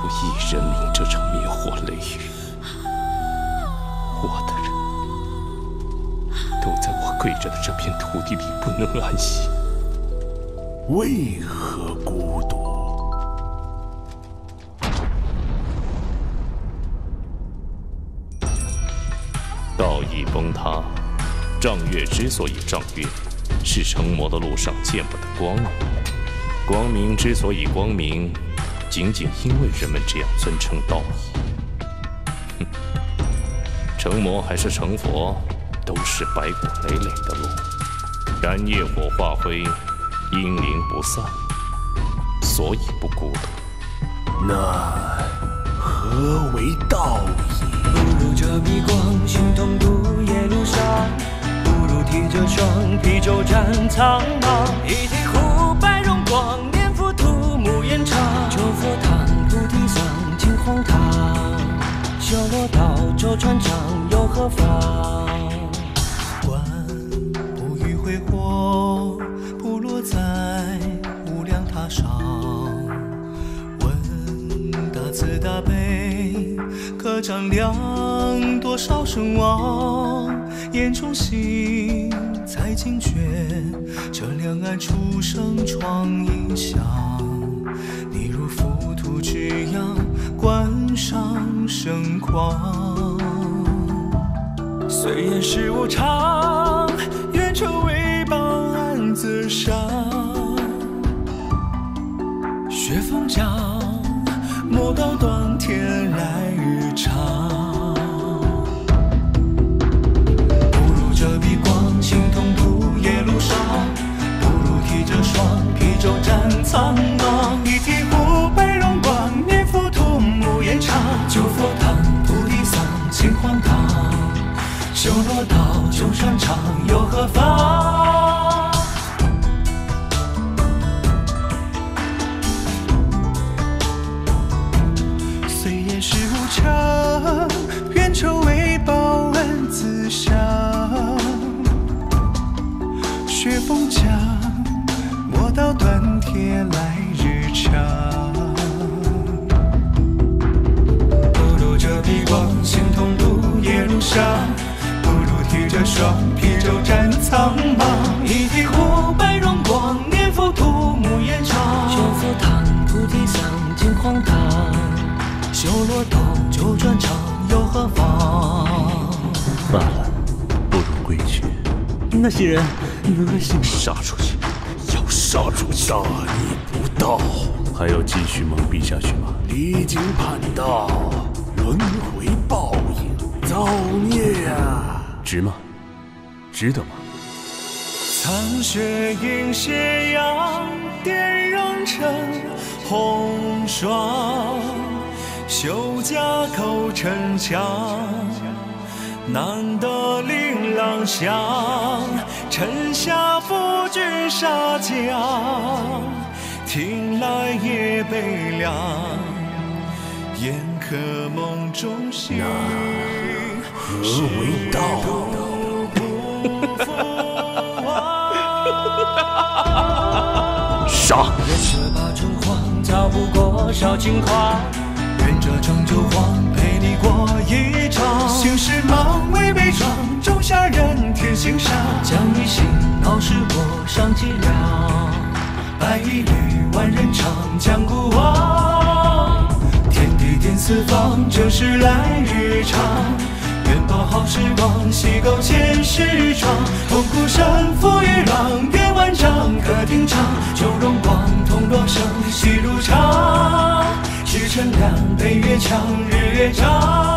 一人领这场灭火雷雨，我的人都在我跪着的这片土地里不能安息。 为何孤独？ 道义崩塌，仗月之所以仗月，是成魔的路上见不得光明。光明之所以光明，仅仅因为人们这样尊称道义。成魔还是成佛，都是百果累累的路。燃业火化灰，阴灵不散，所以不孤独。 那何为道义？ 不如这碧光，心痛渡夜路上；不如提着双披舟战苍茫。一提壶白荣光，念佛土木延长。救佛堂，菩提桑，金荒唐。修罗道，周传长，又何妨？观不欲挥霍，不落在无量塔上。问大慈大悲，可丈量多少声亡？眼中心才惊觉，这两岸出生创影响。你如浮屠之样，观赏盛况。虽言世无常，愿成为报案自伤。雪风降，莫道断天来日长。不如这碧光，心痛渡夜路上；不如提着双披舟战苍茫。一提壶白荣光，念佛土木延长。救佛堂，菩提桑，金荒唐。修罗道，周传长，又何妨？虽言世无常，愿成为报恩自伤。雪风降，莫道断铁来日长。不如这碧光，心痛渡夜路上；不如提着双披舟战苍茫。一提壶白荣光，念佛土木延长。修佛堂，菩提桑，金荒唐。修罗道，周传长，又何妨？ 罢了，不如归去。 那些人恶性杀出去，要杀出去！ 大逆不道，还要继续蒙蔽下去吗？离经叛道，轮回报应，造孽啊！值吗？值得吗？ 残雪映斜阳，点燃成红霜。修家口城墙，难得琳琅香。臣下夫君杀将，听来夜悲凉。宴客梦中醒， 何为道？ 杀！ 人设把春荒，逃不过少轻狂。愿这终究荒，陪你过一场。行事忙为悲壮，种下人天行善。将一心闹市过上脊梁。白衣绿，万人唱，将古往。天地间四方，正是来日长。愿把好时光，洗够前世妆。痛苦身负与浪，愿万丈可听唱。旧荣光，同落生，喜如常。时辰亮，北越强，日月长。